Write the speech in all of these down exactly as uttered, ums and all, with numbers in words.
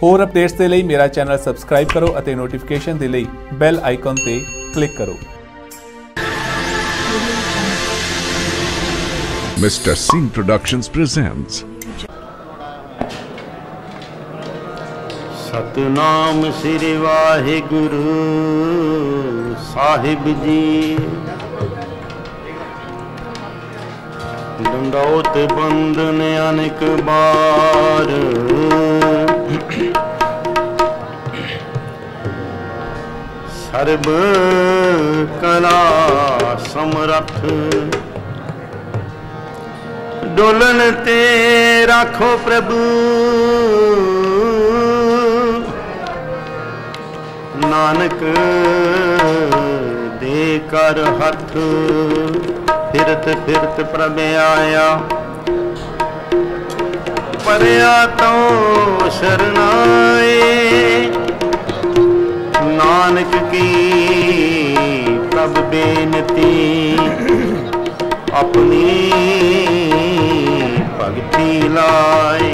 होर अपडेट्स के लिए मेरा चैनल सबसक्राइब करो और नोटिफिकेशन के लिए बैल आइकन पर क्लिक करो। Mister Singh productions presents Satnam Shri Waheguru Sahib ji. दंडौत बंदन अनेक बार, सर्ब कला समरथ, डोलन ते राखो प्रभु, नानक दे कर हथ। फिरत फिरत प्रभ आया, परया तो शरणाए। नानक की प्रभ बेनती, अपनी भक्ति लाए।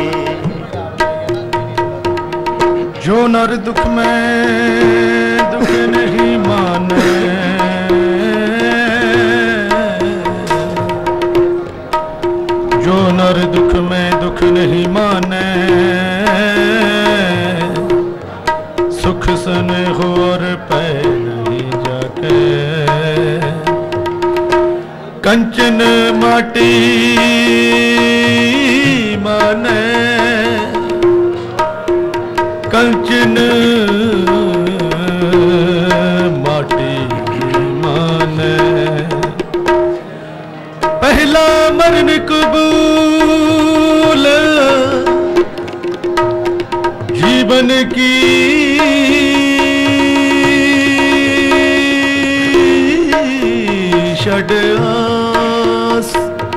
जो नर दुख में दुख नहीं माने, जो नर दुख में दुख नहीं माने, सुख सन हो और पै नहीं जाके। कंचन माटी माने, कंचन माटी माने। पहला मरण कबूल, जीवन की षड आस।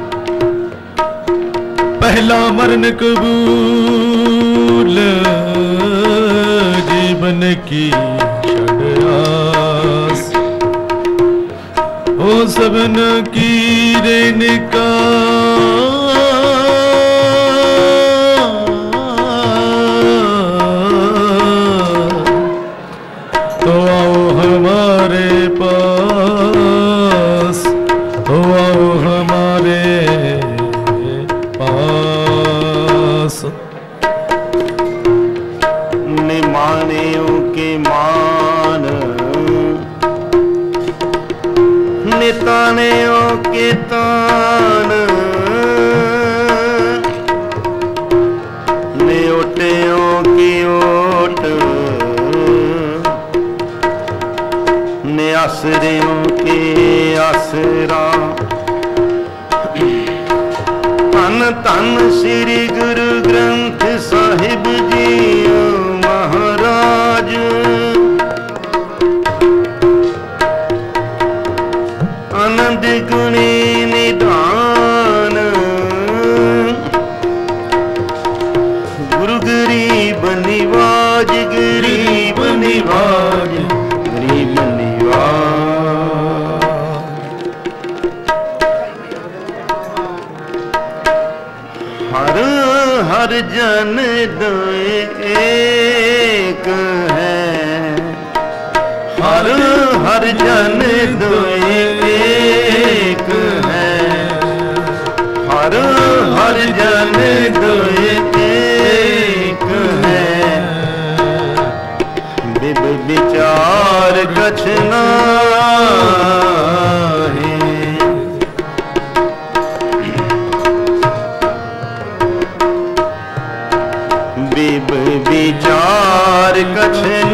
पहला मरण कबूल, जीवन की षड आस। हो सबन की रेणिका, तो आओ हमारे पास, तो आओ हमारे पास। निमानियों के मान, नितानियों के तान, न्योटियों की ओट, आसरियों के आसरा। धन धन श्री गुरु ग्रंथ साहिब जी महाराज। आनंद गुणी निधान, गुरु गरीब निवाज, गरीब निवाज, गरीब हर हर जन दोए एक है, हर हर जन दोए एक है, हर हर जन दोए एक है। बिब विचार कछ नाहि, बिब विचार कछ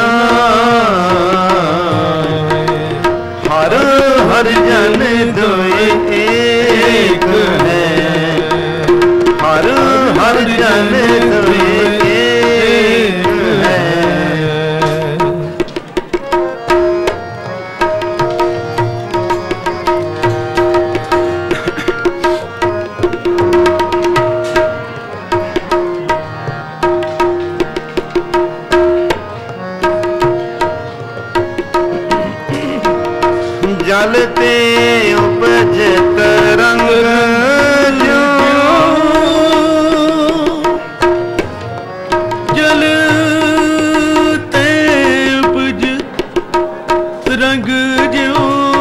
नाहि। हर हर जन दोए एक है, हर हर जन दोए एक है। जलते उपज तरंग जो, जल तरंग ज्यों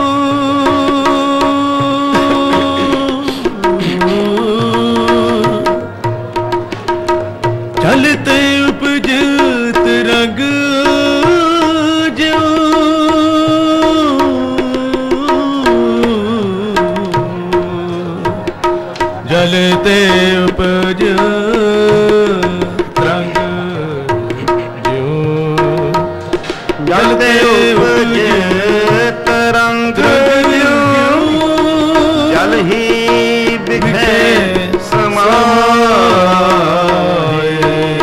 चलते उपजे तरंग ज्यों जलते उपजे तरंग ज्यों जलते उपजे तरंग ज्यों जल ही बिखे समाए।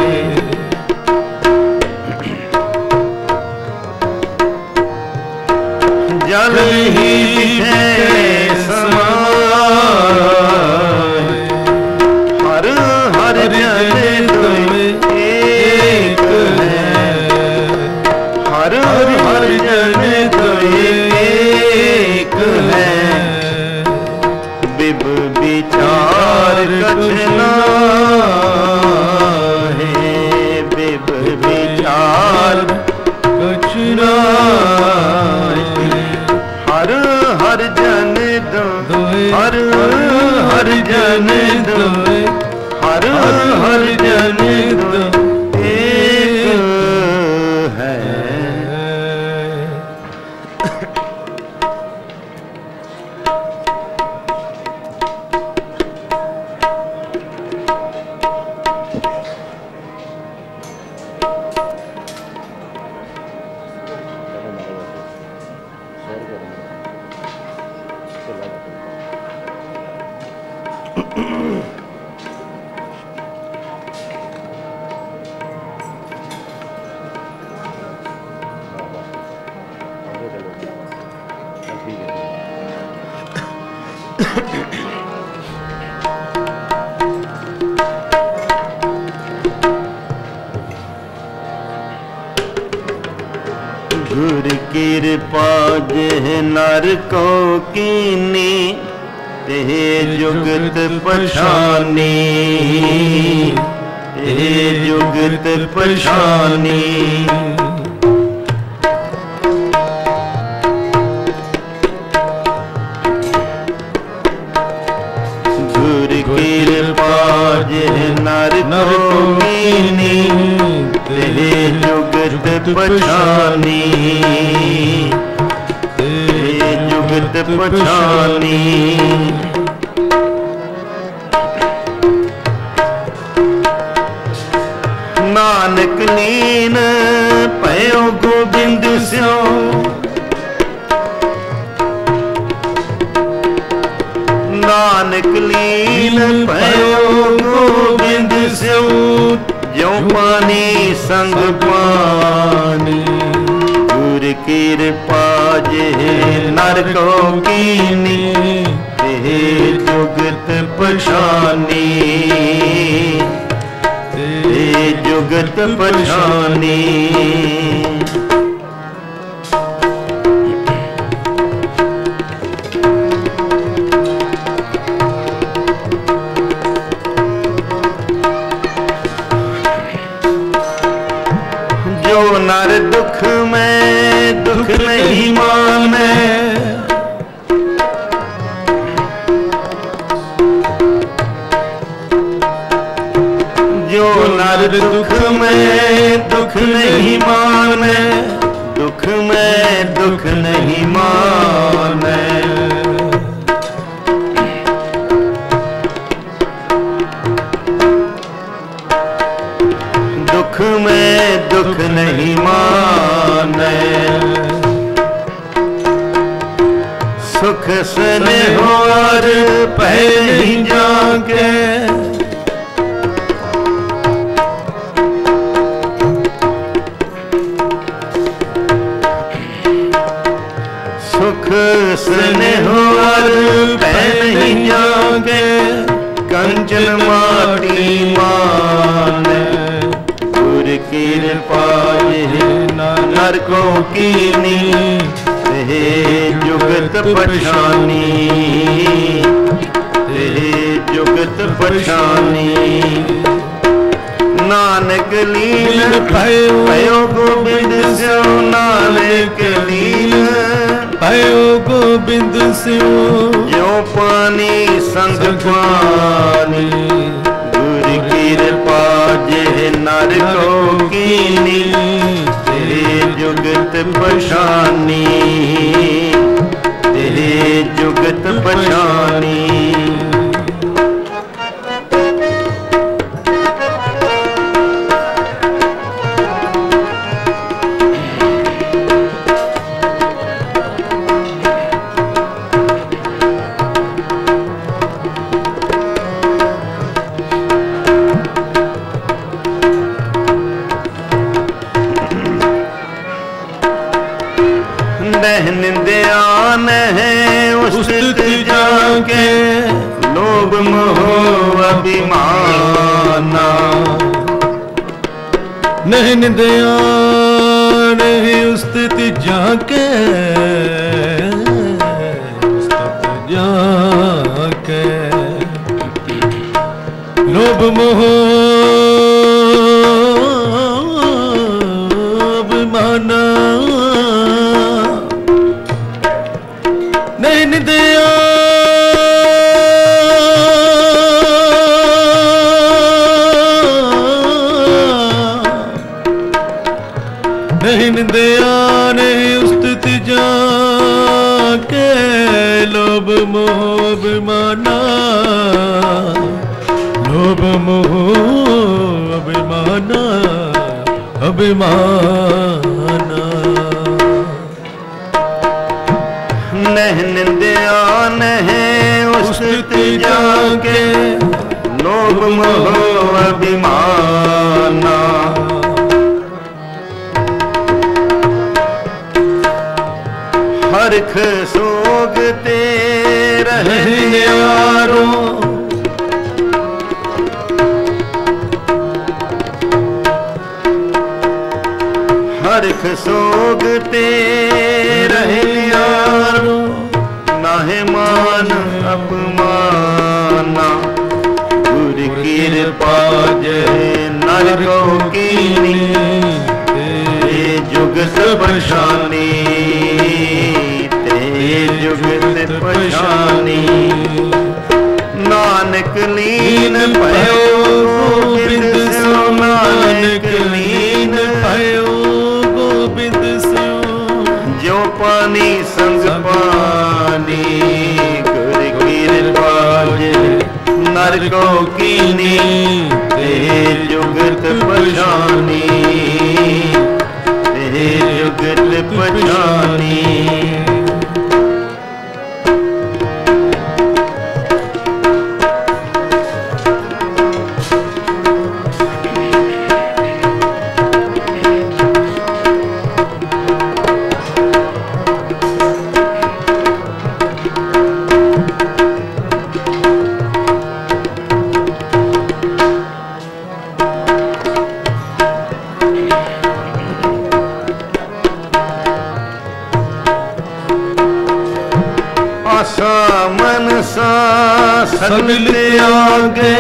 जल ही बिखे समाए। हर हर जन तुम एक है। हर हर जन तुम एक है। बिब विचार कछ नाहि। बिब विचार कछ नाहि। हर हर जन दो हर हर जन दो हर हर जन दो एक है। गुर कृपा जह नर को कीनी तेह जुगत पछानी। तेह जुगत पछानी। गुर कृपा जह नर को कीनी तेह जुगत पछानी। तेह जुगत पछानी। नानक लीन पयो गोबिंद स्यों। नानक लीन पयो गोबिंद स्यों ज्यों पानी संग पानी। गुर कृपा जह नर को कीनी तेह जुगत पछानी। तेह जुगत पछानी। जो नर दुख में दुख नहीं माने। जो नर दुख में दुख नहीं माने। दुख में दुख नहीं माने। दुख में दुख नहीं माने। सुख स्नेहोर पहले जाके। सुख स्नेहोर पहले जाके। कंचन माटी माने। गुर कृपा नर को कीनी तेह जुगत पछानी। तेह जुगत पछानी। नानक लीन भयो गोबिंद स्यों। नानक लीन स्यों जो पानी संग पानी गुर कृपा जे नर को कीनी तेरे जुगत पछानी तेरे जुगत पछानी ध्यान है उस्तित जाके लोभ मोह अभिमाना नहीं ध्यान है उस्तित जाके उस्तित जाके लोभ मोह अभिमाना नहीं दया नहीं दया नहीं उस्तित जाके लोभ मोह अभिमाना लोभ मोह अभिमाना अभिमाना नहन ध्यान है उस्तित जाके लोभ मोह अभिमाना हरख सोगते रहने यारो हरख सोगते रहे यारो नाहे मान अपमाना गुर कृपा जय नर को कीनी तेरे जुगत पछानी तेरे जुगत पछानी नानक लीन भयो गोबिंद सो नानक लीन भयो गोबिंद सो जो पानी संग पानी गुर कृपा नर को कीनी तेरे जुगत पछानी तेरे जुगत पछानी आशा मनसा सगल आगे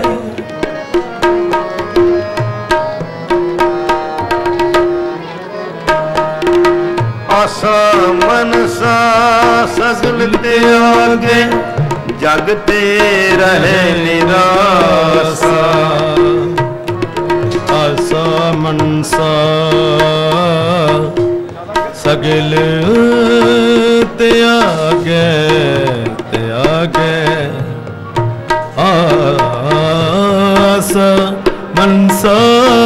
आशा मनसा सगल आगे जगते रहे निराशा आशा मनसा सगल त्यागे त्यागे आशा मनसा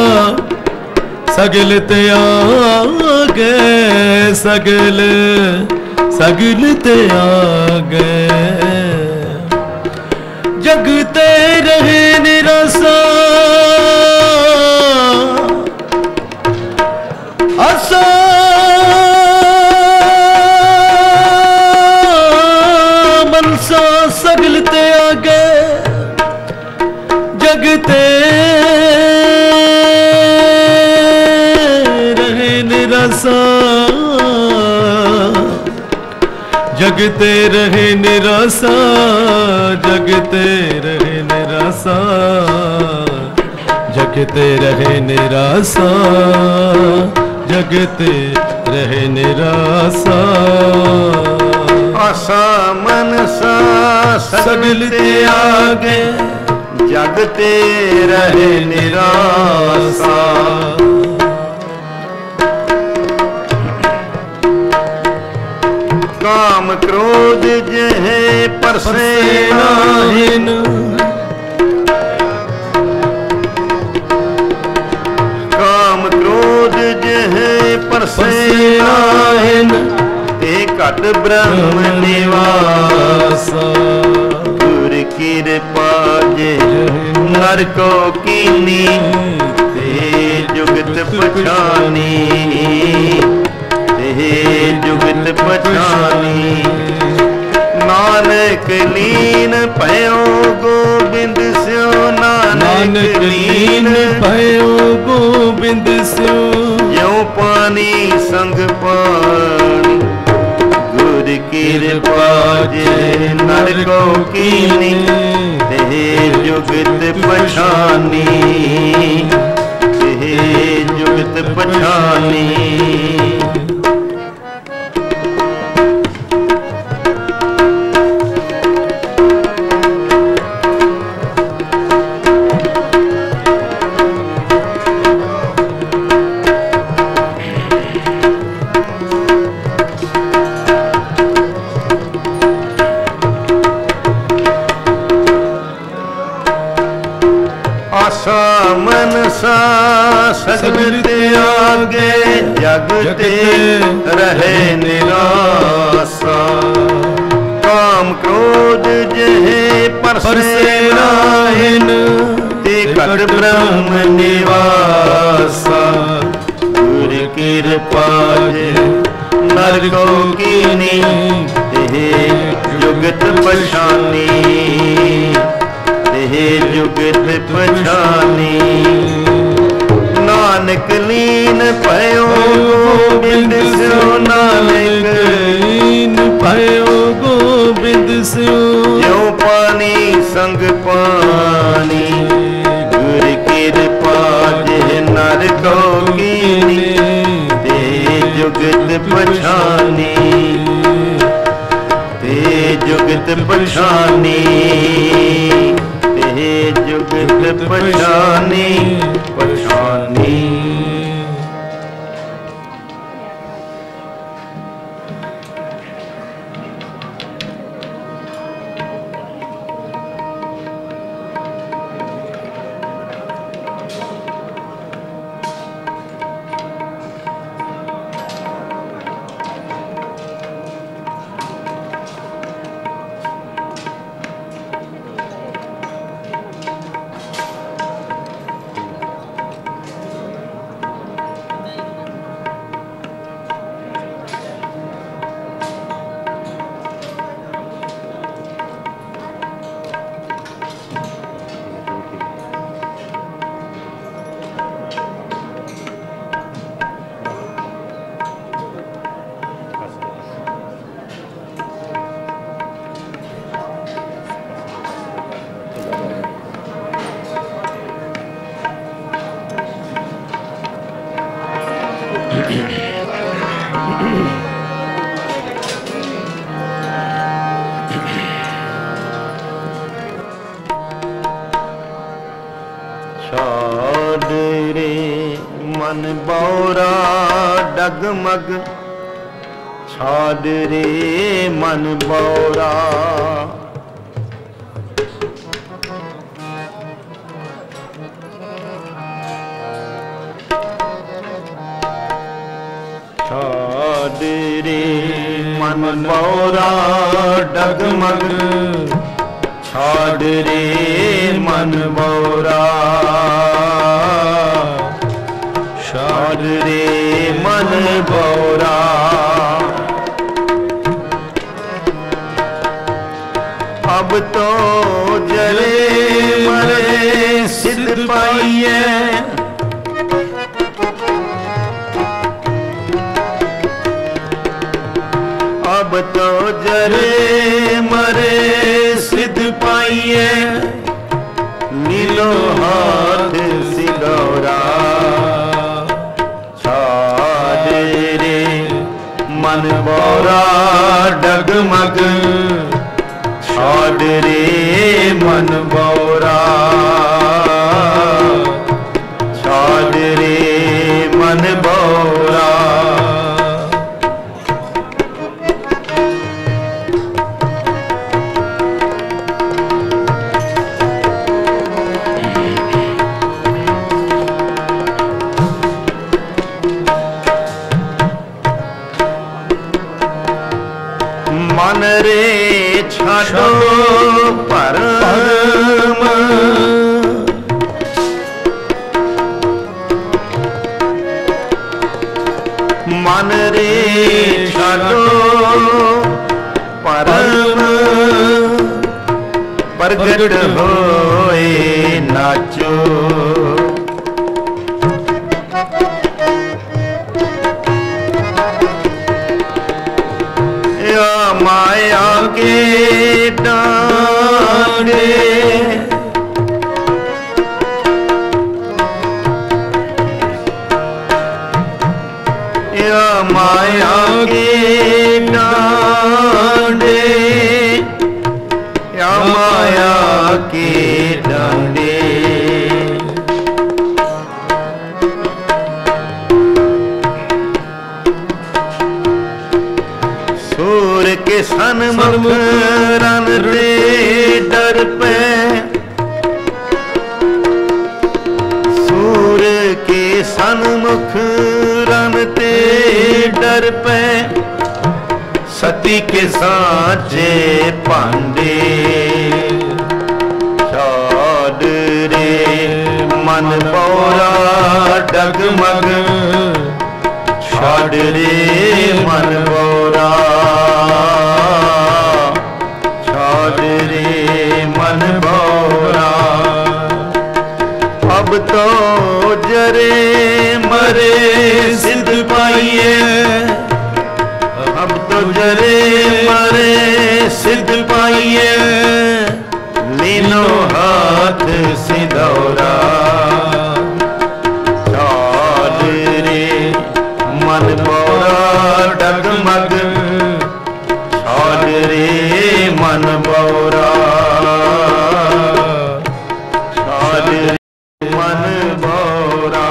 सगल त्यागे सगल सगल त्यागे जगते रहे निराशा आशा मनसा सगल त्यागे जगते रहे निराशा जगते रहे निराशा जगते रहे निराशा जगते रहे निराशा जगते रहे निराशा आसा मनसा सगल त्यागे जगते रहे निरासा। काम क्रोध जहे परसे नाहिन काम क्रोध जहे परसे नाहिन ते घट ब्रह्म निवासा। गुर कृपा जे नर को कीनी ते जुगत पछानी ते जुगत पछानी। नानक लीन भयो गोबिंद स्यो नानक लीन भयो गोबिंद स्यो। ज्यों पानी संग पानी गुर कृपा जे नर को कीनी ते जुगत पछानी ते जुगत पछानी। आसा मनसा सगल त्यागे जगते रहे निरासा। काम क्रोध जहे परसे नाहिन ते घट ब्रह्म निवासा। गुर कृपा जे नर को कीनी ते जुगत पछानी ते जुगत पछानी। नानक लीन भयो गोबिंद स्यो नानक लीन भयो गोबिंद स्यो। ज्यों पानी संग पानी गुर कृपा जे नर को कीनी ते जुगत पछानी ते जुगत पछानी ते जुगत पछानी पछानी। छाड़ रे मन बौरा डगमग छाड़ रे मन बौरा। छाड़ रे मन बौरा डगमग छाड़ रे मन बौरा। छाड़ रे मन बौरा। अब तो जले मरे सिद्ध पाइए अब तो जले मरे सिद्ध पाइए नीलो हाथ सिगौरा। छाड़ रे मन बौरा डगमग छोड़ रे मन बौरा छोड़ रे मन बौरा मन रे छाड़ो परम मन रे छाड़ो परम प्रगट होए नाचो माया के डांडे या माया के डांडे या माया के डांडे सूर के सन्मुख रन रे डर पे सूर के सन्मुख रन ते डर पे सती के साँचे पांडे छोड़ रे मन बौरा डगमग छोड़ रे मन बौरा छोड़ रे मन बौरा अब तो जरे मरे सिद्ध पाइए अब तो जरे मरे सिद्ध पाइए लीनो हाथ सिंदौरा छोड़ रे मन बौरा डगमग छोड़ रे मन बौरा छोड़ रे मन बौरा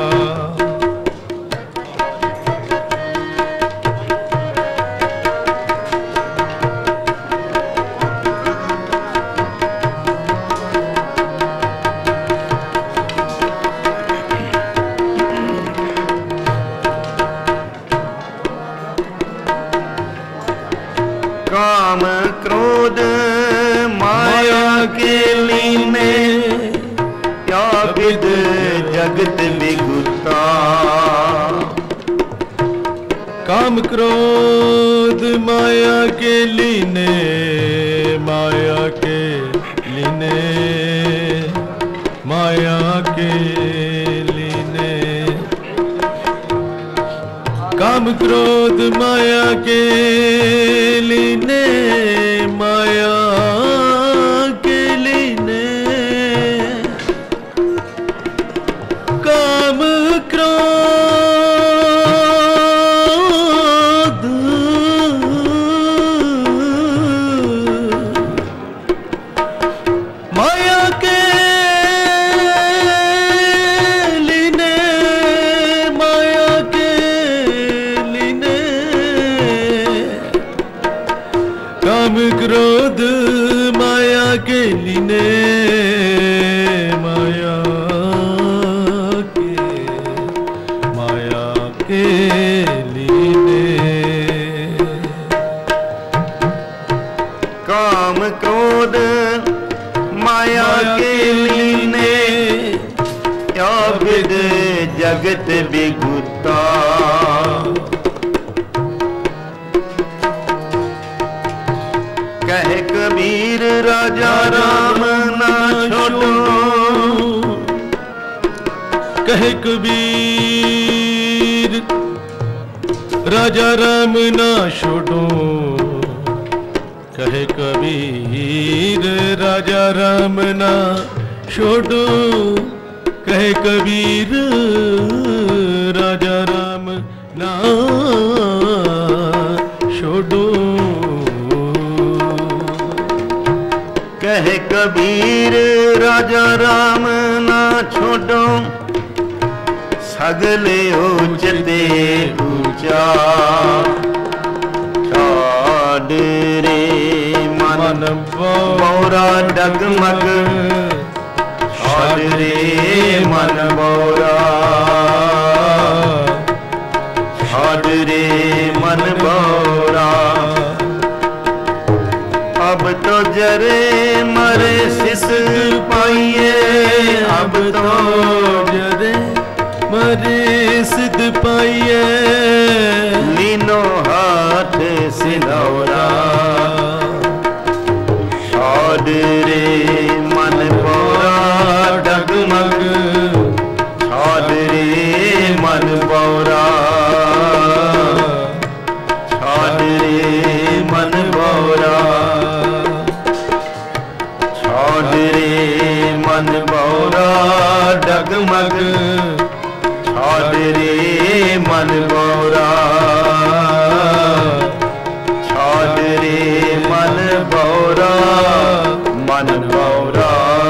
काम क्रोध माया के लीने क्या विद जगत विगुता काम क्रोध माया के लीने माया के लीने माया के लीने काम क्रोध माया के लीने माया के लीने काम क्रोध माया के लीने माया के लीने काम क्रोध माया के लीने माया के माया के लीने काम क्रोध माया के लीने क्या विद जगत विगुता कह कबीर राजा राम ना छोड़ो कह कबीर राजा राम ना छोड़ो कहे कबीर राजा राम ना छोड़ो कहे कबीर राजा राम ना राम ना छोड़ो सगले ऊंचते ऊंचा ठाड रे मन बौरा डगमग ठाड रे मन बौरा ठाड रे मन बौरा अब तो जरे मरे सिस पाइए अब तो जरे मरे सिद्ध पाइए लीनो हाथ सिलौरा ठाड रे मन बौरा डगमग ठाड रे मन बौरा ठाड रे मन बौरा ठाड रे मन बौरा डगमग ठाड रे मन बौरा ठाड रे मन बौरा मन बौरा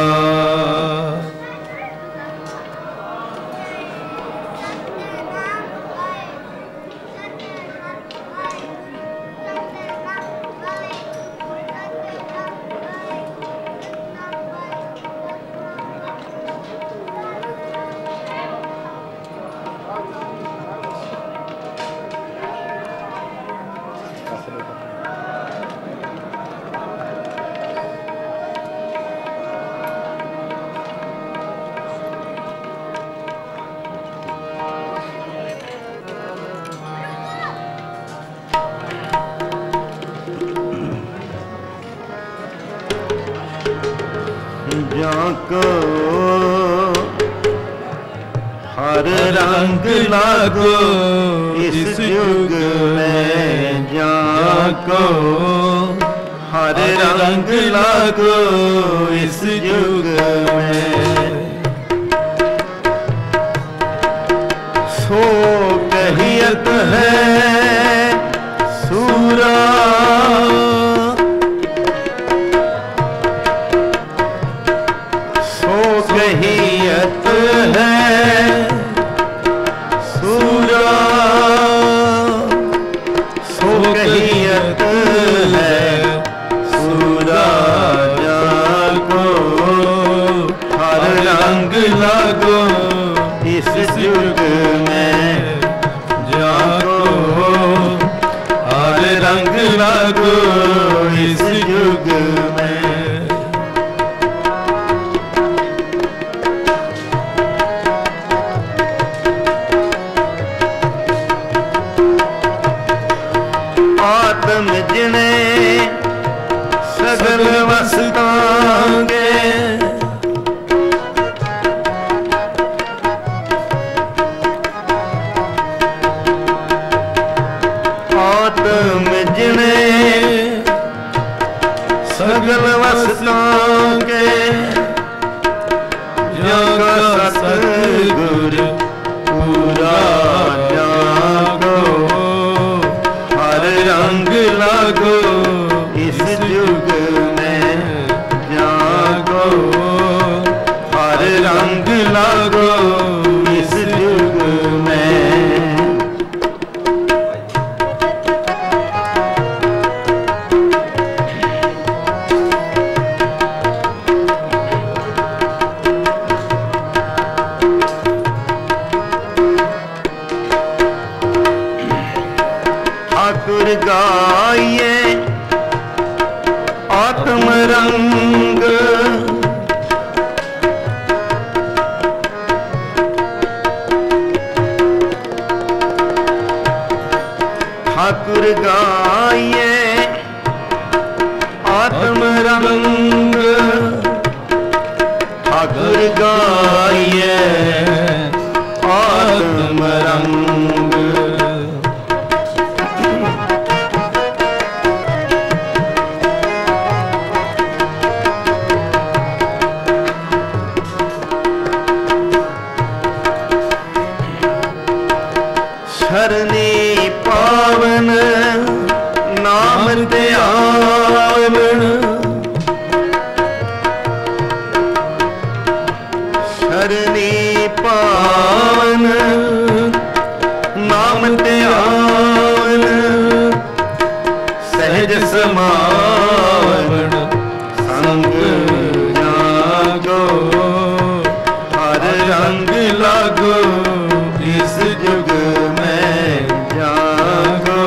जाको हर रंग लागो इस युग में जाको हर रंग लागो इस युग में सो कहियत है सूरा कहियत है सूरा सो कहियत है सूरा जाको हर रंग लागो इस युग में जाको हर रंग लागो इस युग में आत्म जिने सगल वसतांगे आत्म जिने सगल वसतांगे जागा सतगुर पूरा जागो हर रंग लागो इस युग में जागो हर रंग लागो इस युग में ठाकुर गाइए आत्म रंग ठाकुर गाइए आत्म रंग ठाकुर गाइए आत्म रंग शरणी पावन नाम ध्यान में जागो,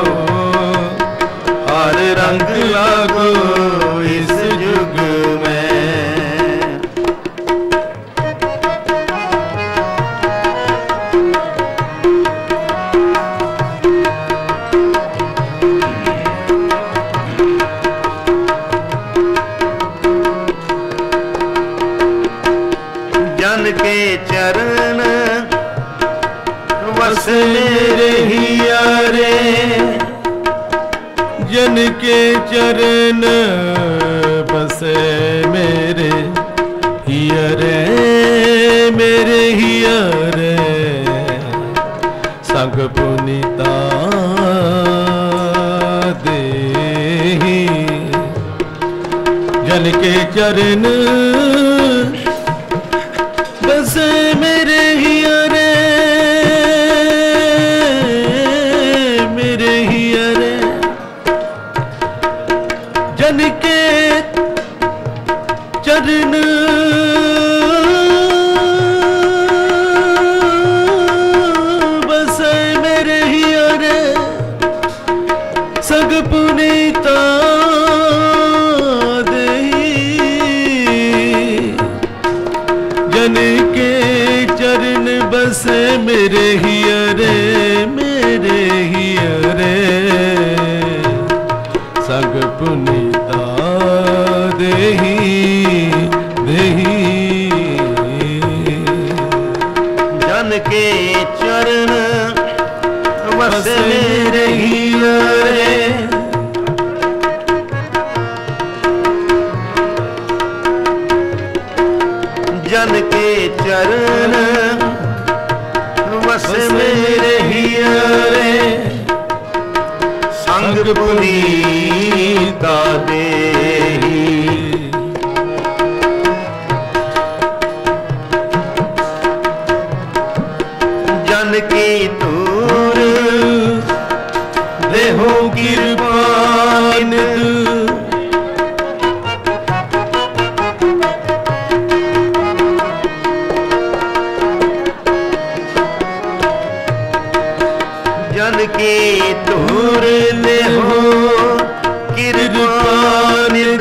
हर रंग लागो इस युग में। जन के चरण बस मेरे हियारे, जन के चरण बसे मेरे हियरे, मेरे हियरे संग पुनीता देहि। जन के चरण बसे मेरे हियरे, मेरे हियरे जन के चरण बसे मेरे हियरे सग पुनीता जन के चरण बसे मेरे हियरे, मेरे हियरे संग पुनीता देहि देहि। जन के चरण बसे मेरे हियरे, जन के चरण बस मेरे हियरे संग पुनीता देहि। जन की दूर देहो कृपान, जन की दूर ले हो कृपानिध,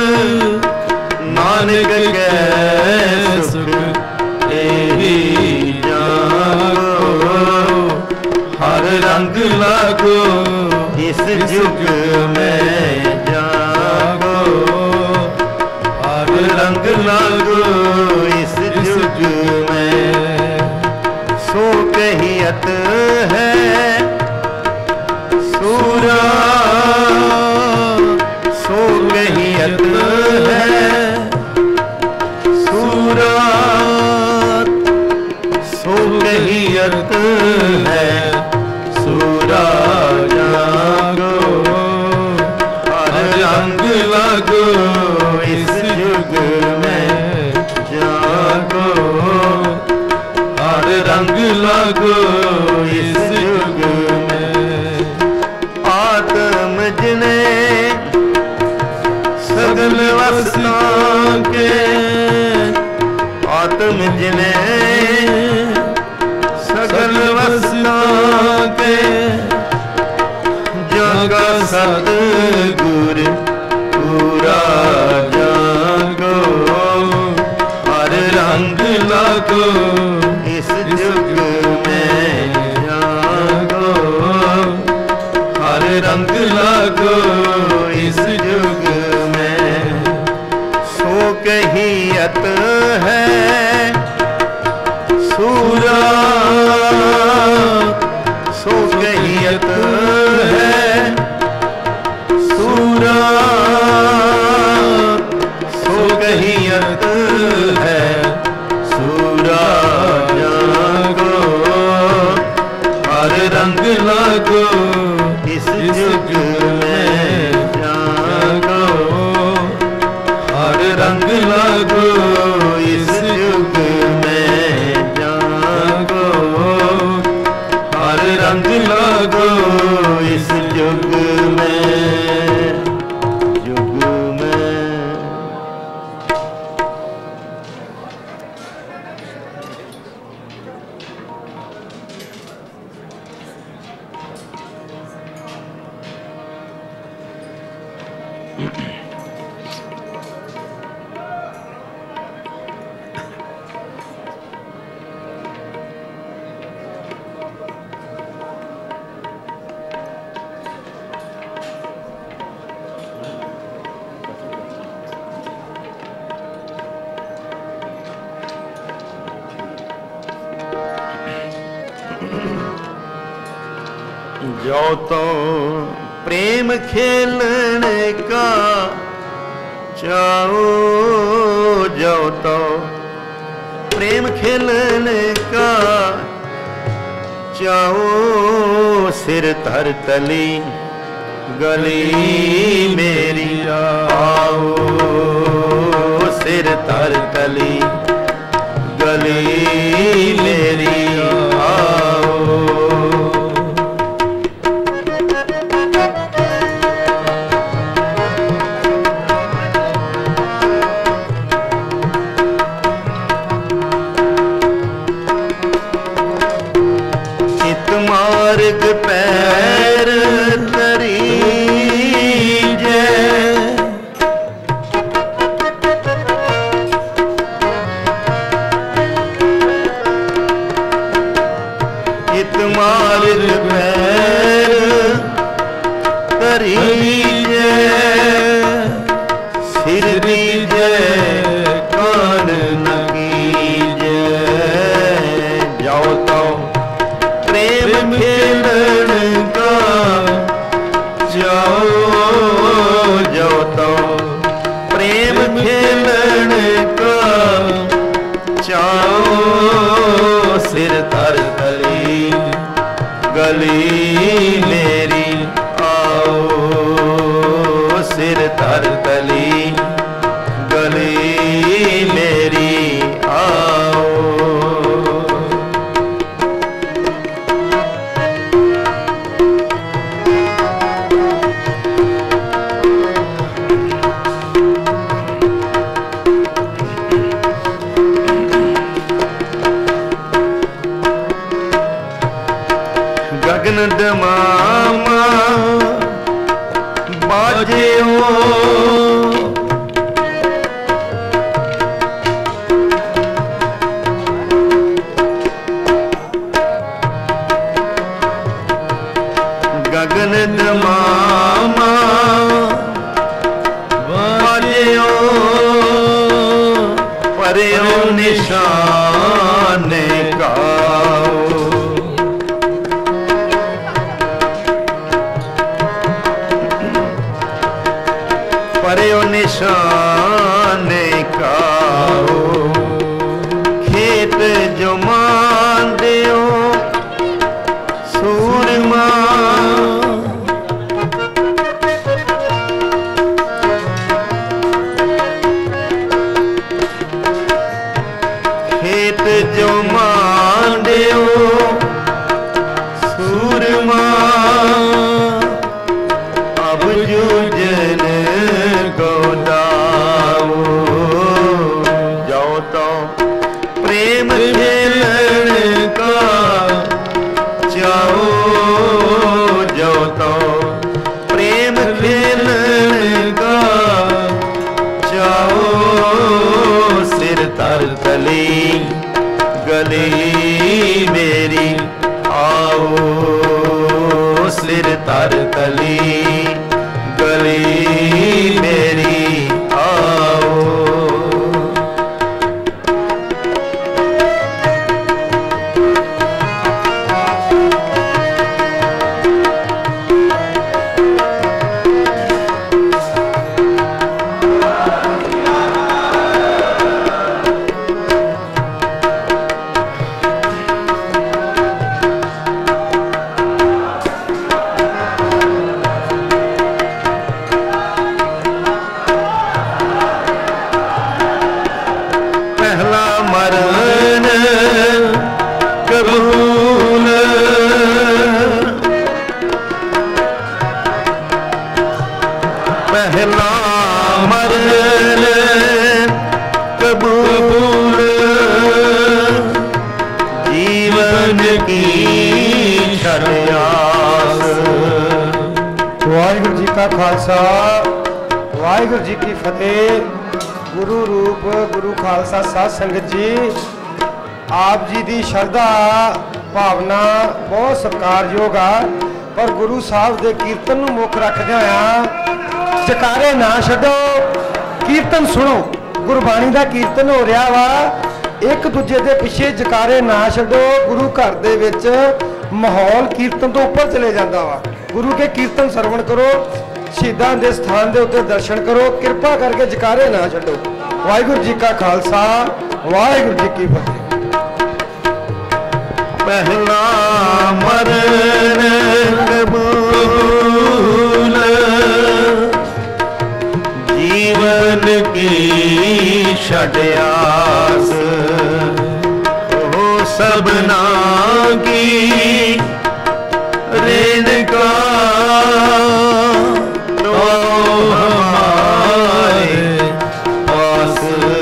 नानक के सुख एहि जागो, हर रंग लागो इस युग में जागो, हर रंग लागो इस युग में। सो कहियत है सूरा, सो कहियत है सूरा, सो कहियत है सूरा जागो, हर रंग लागो इस युग में जागो, हर रंग लागो इस युग में। आत्म जिने सगल वसना के, आत्म जिने सगल वसना के, जगा सतगुर पूरा जागो, हर रंग लागो इस युग में जागो, हर रंग लागो इस युग में। सो कहियत है सूरा, सो कहियत है सूरा, सो कहियत है सूरा जागो, हर रंग लागो इस युग में जागो, हर रंग लागो इस युग में जागो, हर रंग लागो इस युग में, युग में। जो तो प्रेम खेलने का चाहो, जो तो प्रेम खेलने का चाहो, सिर धर तली गली मेरी आओ, सिर धर तली गली मेरी आओ। चित मार्ग पैर तरी जय, चित मार्ग पैर तरी जय, सिर दीजय कान न कीजय। जाओ तो प्रेम खेलन का जाओ, जाओ तो प्रेम खेलन का चाओ, सिर धर तली गली मेरी आओ, सिर धर तली गली मेरी आओ। गगन दमामा बाजे हो, गगन दमामा बाजे हो, परे निशान गाओ, परे निशान गाओ। खेत जो मान दियो सूरमा, खेत जो मान दियो सूरमा, अब जूझन गोदाओ। जाओ तो प्रेम खेलन का चाहो, जाओ तो प्रेम खेलन का चाहो, सिर धर तली गली मेरी आओ, सिर धर तली गली मेरी आओ। पहला मरन कबूल, जीवन की शर्यास। वाहिगुरु जी का खालसा, वाहिगुरु जी की फतेह। गुरु रूप गुरु खालसा साध संगत जी, आप जी की श्रद्धा भावना बहुत सत्कारयोग आ, पर गुरु साहब के कीर्तन नूं मुख रखदे होया जकारे ना छड्डो, कीर्तन सुनो। गुरबाणी का कीर्तन हो रहा वा, एक दूजे के पिछे जकारे ना छड्डो। गुरु घर दे विच माहौल कीर्तन तो उपर चले जाता वा। गुरु के कीर्तन सरवण करो, शहीदां दे स्थान के उत्ते दर्शन करो, कृपा करके जकारे ना छड्डो। वाहिगुरू जी का खालसा, वाहिगुरू जी की फतेह। पहला मरण कबूल, जीवन की छड्यास हो सबना की रेणुका तो हमारे पास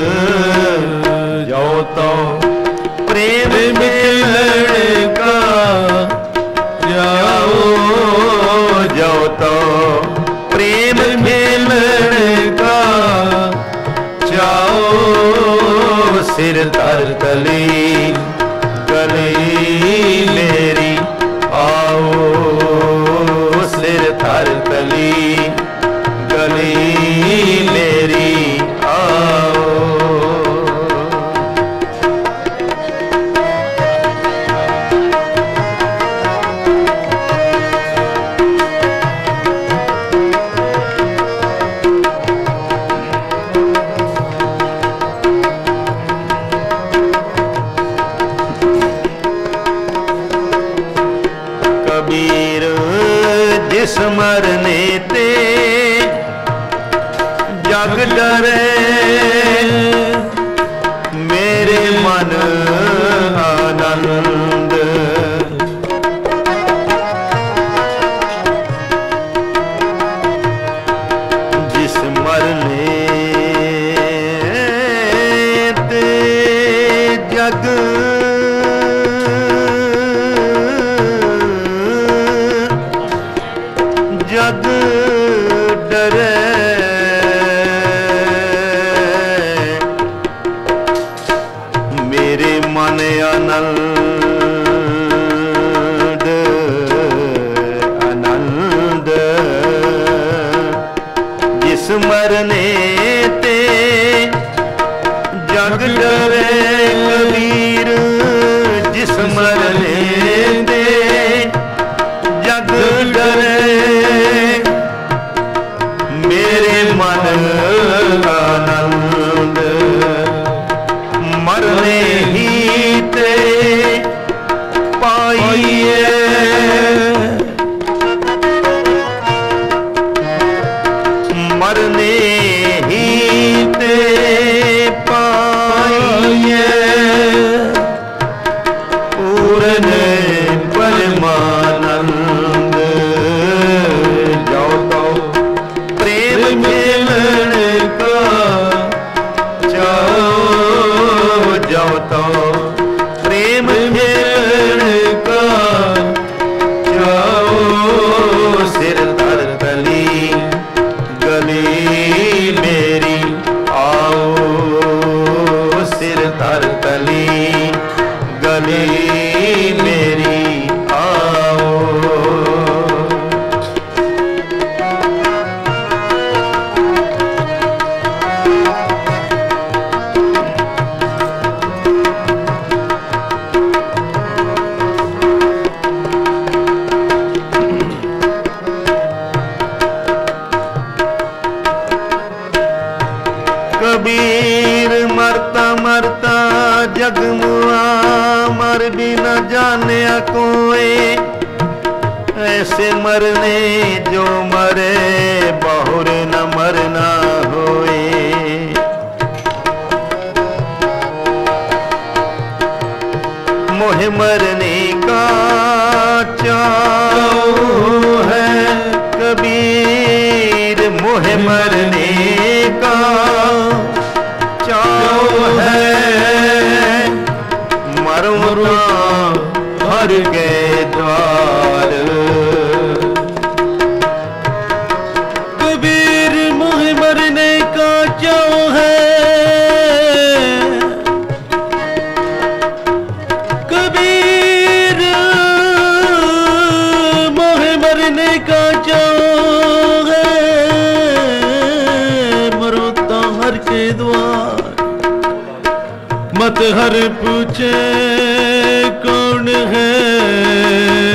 जाओ तो प्रेम मिलन का जाओ जाओ तो प्रेम मिलन का जाओ सिर तर तली गली मेरी आओ सिर तर तली गली मेरी आओ। कबीर जिस मरने ते जग डरे, मेरे मन आनंद जिस मरने ते जग जग डरे, मेरे मन आनंद आनंद जिस मरने ते जग डरे। कबीर जिस मरने ते जग डरे, मेरे मन आनंद मरने ही ते पाइए, मरने ही ते पाइए, पूर्ण परमानंद जाओ तो प्रेम मिलन का जाओ जाओ तो प्रेम मिलन का जाओ सिर धर तली गली मेरी आओ सिर धर तली गली मेरी आओ। कबीर मरता मरता जग मुआ, मर भी न जाने कोई, ऐसे मरने जो मरे बहुर न मरना होए। मोह मरने का चाव है कबीर, मोह मरने का चाव है, मरुआ हर के द्वार। कबीर मोह मरने का चाव है, कबीर मोह मरने का चाव है, मरो तो हर के द्वार। मत हर पूछे कौन है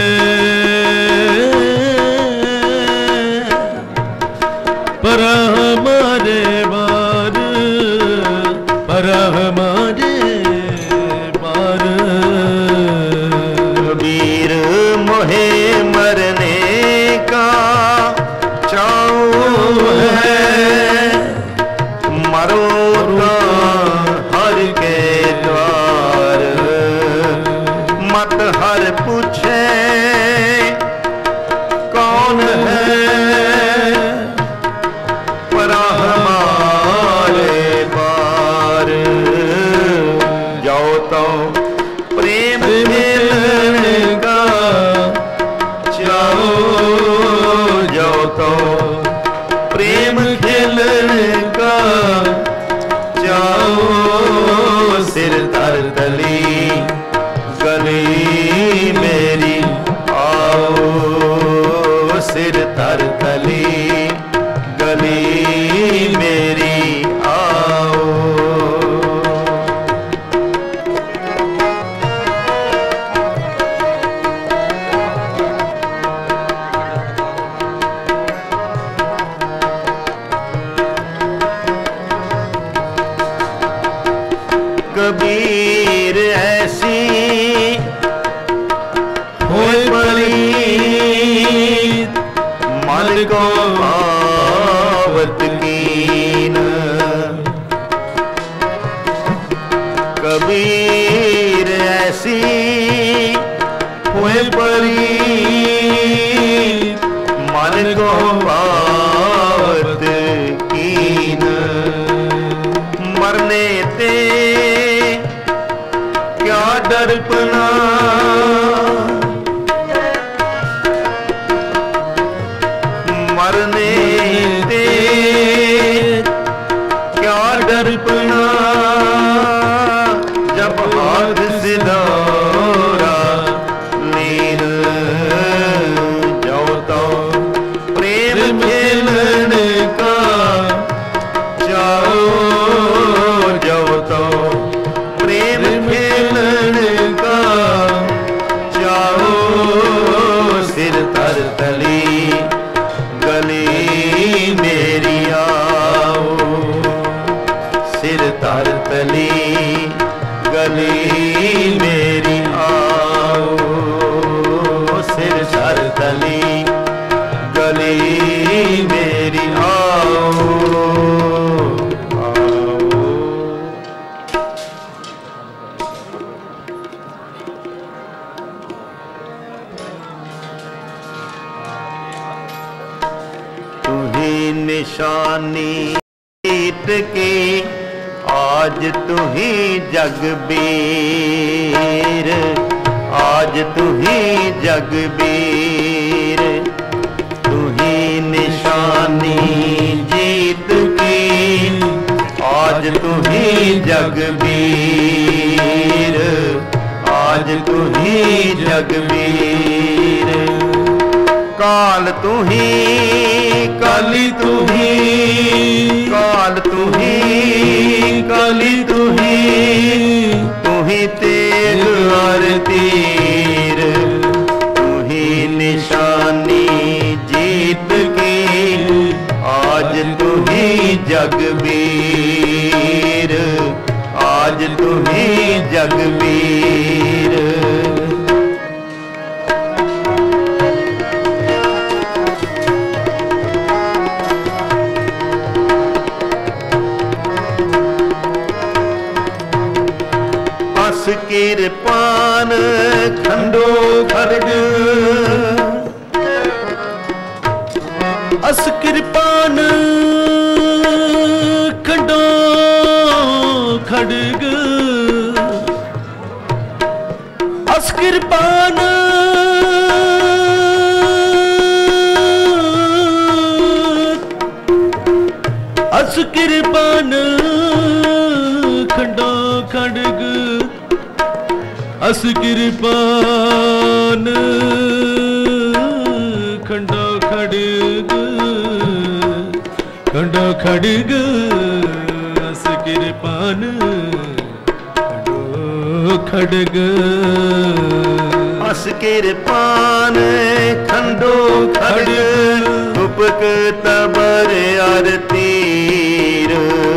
तर तली गली मेरी आओ। कबीर ऐसी होए पलीत मन को आवत कीन। कबीर ऐसी होए पलीत मन को आवत कीन। मरने ते क्या डरपना मरने ते क्या डरपना जब हाथ से दौरा लीन जाओ तो प्रेम खेलने का जाओ जाओ तो प्रेम खेलने का जाओ। सिर तर तली गली मेरी आओ। सिर तर तली गली मेरी आओ। सिर तर तली गली मेरी आओ। तुही निशानी जीत के आज तुही जगबीर। आज तुही जगबीर। तुही निशानी जीत के आज तुही जगबीर। आज तुही जगबीर। काल तुही काली तुही काल तुही काली तुही। तुही तेग और तीर। तुही निशानी जीत के आज तुही जगबीर। आज तुही जगबीर। अस किरपान खंडो खड़ग। अस किरपान खंडो खड़ग। अस किरपान अस किरपान खंडो खड़ग। अस किरपान खंडो खड़ग खंडो खड़ग। अस किरपान खंडो खड़ग। अस किरपान खंडो खड़ग। उपक तबर अर तीर।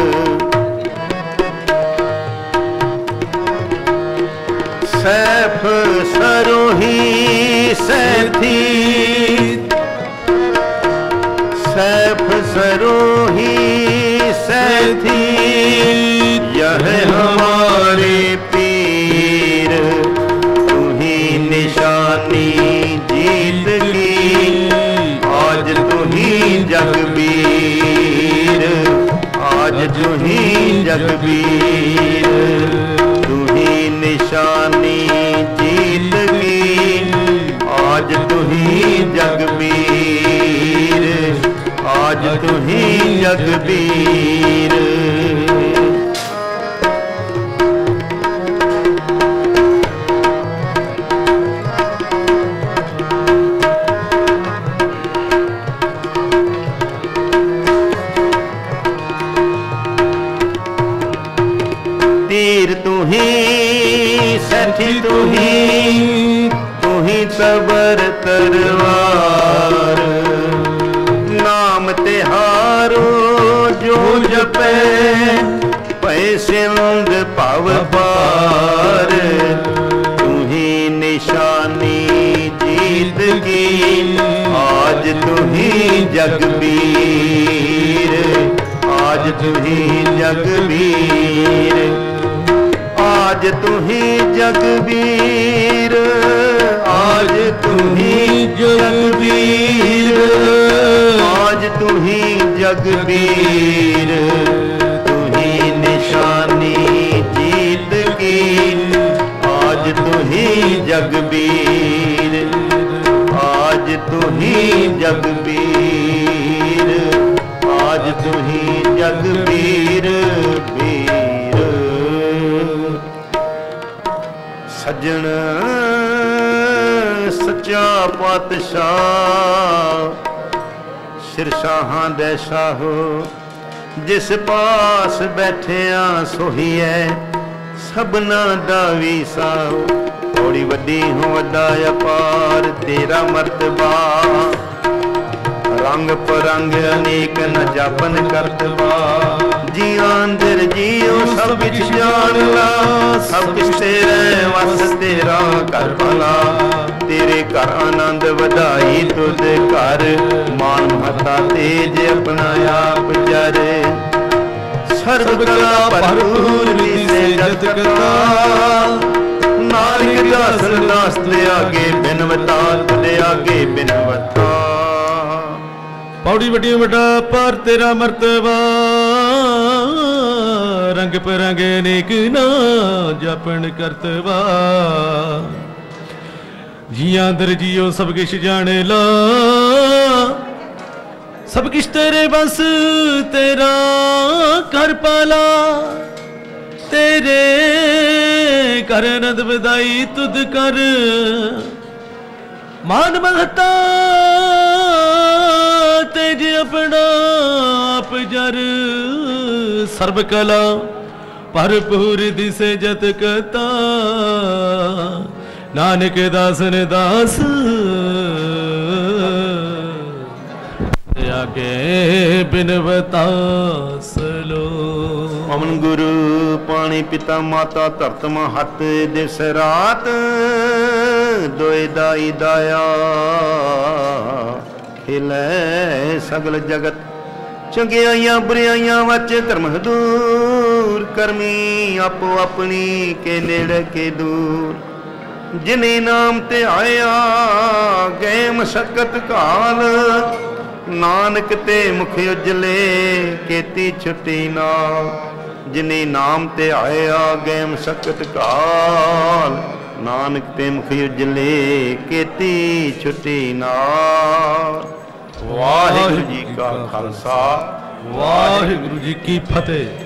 सैफ सरोही सैथी। सैफ सरोही सैथी। यह हमारे पीर। तुही निशानी जीत की आज तुही जगबीर। आज तुही जगबीर। तुही निशानी जीत की आज तुही जगबीर। आज तुही जगबीर। आज तू ही जगबीर, आज तू ही जगबीर, आज तू ही जगबीर, आज तू ही जगबीर, आज तू ही जगबीर, तू ही निशानी जीत की, आज तू ही जगबीर, आज तू ही जगबीर, आज तू ही जगबीर बीर। सजन सच्चा पातशाह, सिरशाहां दे शाहो, जिस पास बैठिया सोही है सबना दा वी साहो। थोड़ी वड्डी हो वड्डा अपार तेरा मर्तबा, रंग परंग अनेक न जापन करतबा। जी अंदर जियो सब कुछ जान ला, सब कुछ तेरे वस तेरा कर भला। तेरे घर आनंद वधाई तुद घर, मान महता तेज अपना आप जरे। सर्व कला भरपूर से जगत करता, नानक दासन दास दे आगे बिनवता, तुझे आगे बिनवता। पौड़ी वड्डी वड्डा पर तेरा मर्तबा, रंग परंगे नेक ना जापन करतबा। जिया अंदर जियो सब किश जाने ला, सब किश तेरे बस तेरा कर पाला। तेरे कर नद बधाई तुद कर, मान महता तेज अपना आप जर। सर्व कला भरपूर दिसे जत कता, नानक दासन दास आगे बिनवता सलो। पवन गुरु पानी पिता माता धरत महत, दिवस रात दोए दाई दाया। खिलै सगल जगत चंगियाइयां बुराइयां वच धर्म दूर। करमी आपो अपनी के नेड़े के दूर, जिन्हें नाम ते आया गए मशक्कत काल। नानक ते मुख उजले केती छुट्टी नाल, जिन्हें नाम ते आया गए मशक्कत काल। नानक ते मुख उजले केती छुट्टी नाल। वाहिगुरू जी का खालसा, वाहिगुरू जी की फतेह।